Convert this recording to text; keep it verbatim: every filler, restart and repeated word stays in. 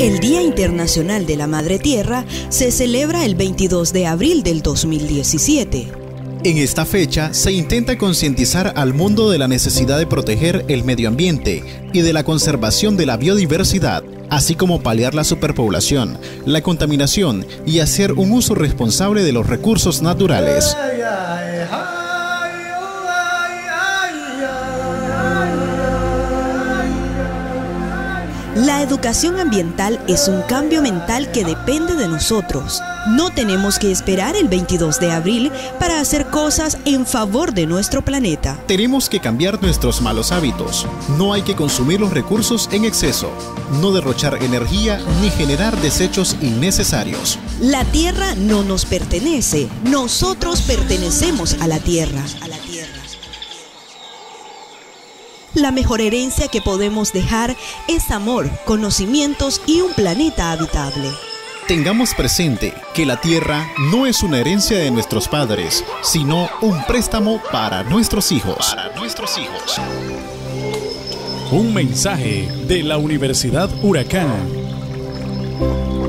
El Día Internacional de la Madre Tierra se celebra el veintidós de abril del dos mil diecisiete. En esta fecha se intenta concientizar al mundo de la necesidad de proteger el medio ambiente y de la conservación de la biodiversidad, así como paliar la superpoblación, la contaminación y hacer un uso responsable de los recursos naturales. La educación ambiental es un cambio mental que depende de nosotros. No tenemos que esperar el veintidós de abril para hacer cosas en favor de nuestro planeta. Tenemos que cambiar nuestros malos hábitos. No hay que consumir los recursos en exceso, no derrochar energía ni generar desechos innecesarios. La tierra no nos pertenece, nosotros pertenecemos a la tierra. La mejor herencia que podemos dejar es amor, conocimientos y un planeta habitable. Tengamos presente que la tierra no es una herencia de nuestros padres, sino un préstamo para nuestros hijos. Para nuestros hijos. Un mensaje de la Universidad Huracán.